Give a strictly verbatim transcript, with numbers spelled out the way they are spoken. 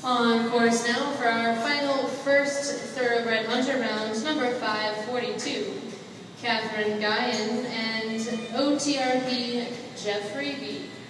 On course now for our final first thoroughbred hunter round, number five forty-two, Catherine Guyon and O T R P Jeffrey B.